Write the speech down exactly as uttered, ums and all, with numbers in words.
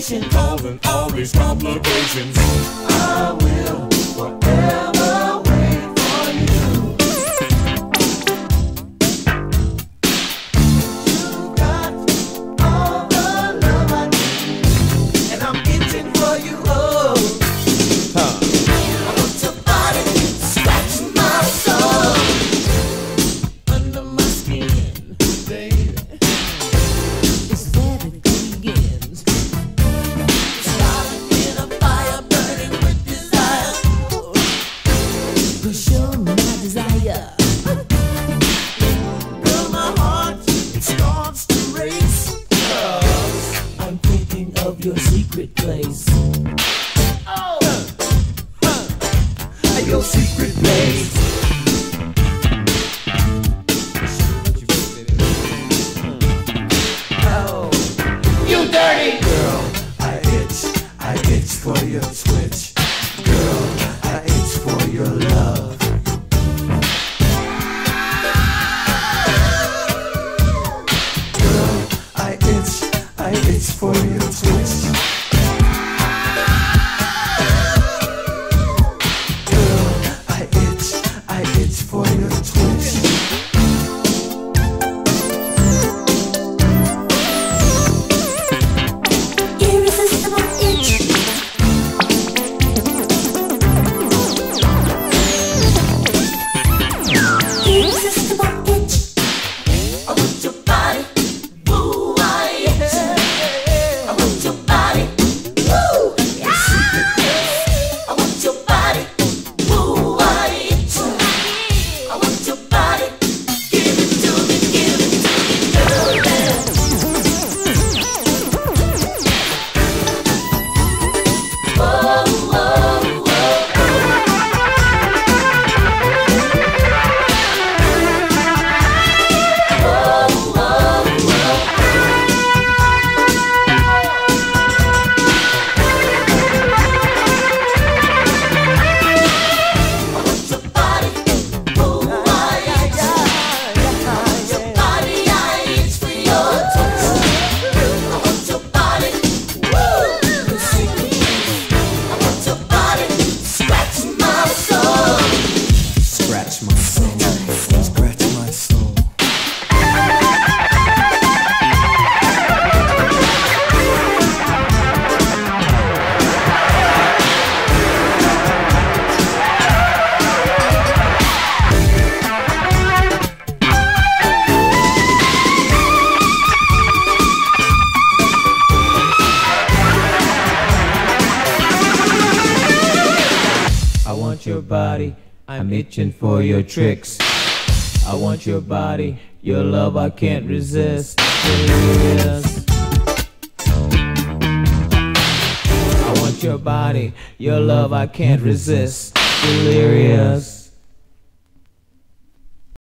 complications, causing all these complications. I will forever wait for you. You got all the love I need, and I'm itching for you. Oh, huh. I want your body scratching my soul under my skin, baby. It's there it begins. Starting in a fire burning with desire. Cause you're my desire. Girl, my heart, it starts to race. Cause I'm thinking of your secret place. Oh, uh, your secret place. Oh, you dirty girl, I itch, I itch for your twitch. Girl, I itch for your love. Girl, I itch, I itch for your twitch. Girl, I itch, I itch for your twitch. Irresistible itch. Irresistible itch. I want your body, ooh, I itch. I want your body, ooh, yeah. I want your body, ooh, I itch. I want your body, give it to me, give it to me, girl, yeah. Whoa, whoa, whoa. Scratch my soul, scratch my soul. I want your body, I'm itching for your tricks. I want your body, your love I can't resist. Delirious. I want your body, your love I can't resist. Delirious.